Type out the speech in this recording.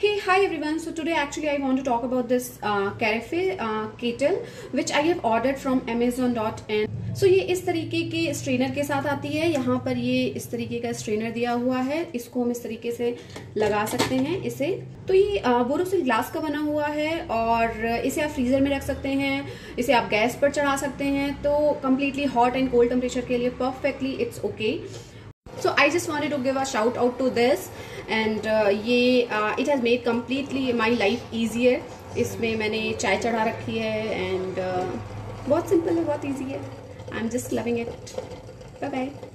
Hey, hi everyone. So today actually I want to talk about this Carafe kettle which I have ordered from Amazon.in. So ये इस तरीके के strainer के साथ आती है। यहाँ पर ये इस तरीके का स्ट्रेनर दिया हुआ है, इसको हम इस तरीके से लगा सकते हैं इसे। तो ये बोरोसिल ग्लास का बना हुआ है और इसे आप फ्रीजर में रख सकते हैं, इसे आप गैस पर चढ़ा सकते हैं। तो completely hot and cold temperature के लिए perfectly it's okay. So I just wanted to give a shout out to this and it has made completely my life easier. इसमें मैंने चाय चढ़ा रखी है and बहुत सिंपल है, बहुत easy है. I'm just loving it. Bye bye.